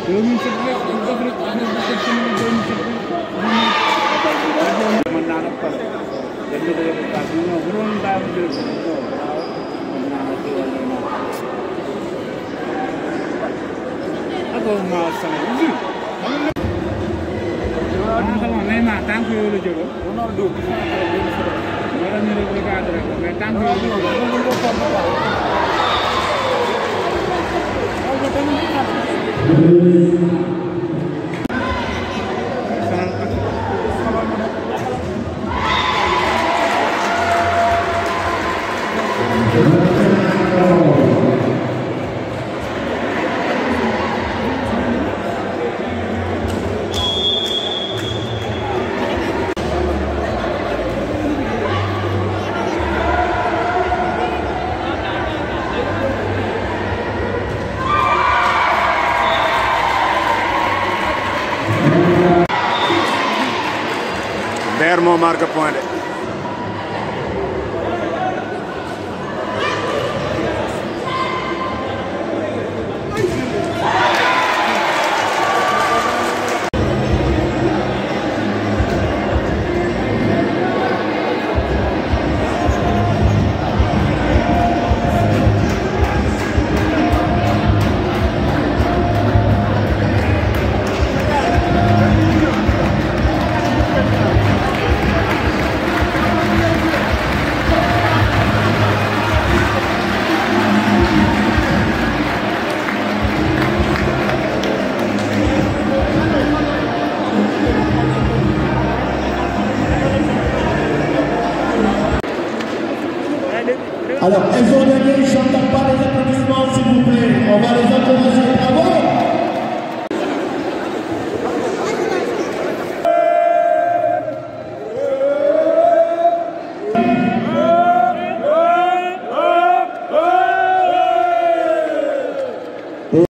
2007 rek mën naa la pare dañ la koy def parce que non bu doon daaw jël ko waaw mën naa la ci wàllu naa ako ma sama ji sama Neymar tànk yooyu la jóge Ronaldo wala ñu rek regardé rek mais tànk yooyu Beer moo marqué point de. Alors, elles ont gagné, j'entends pas.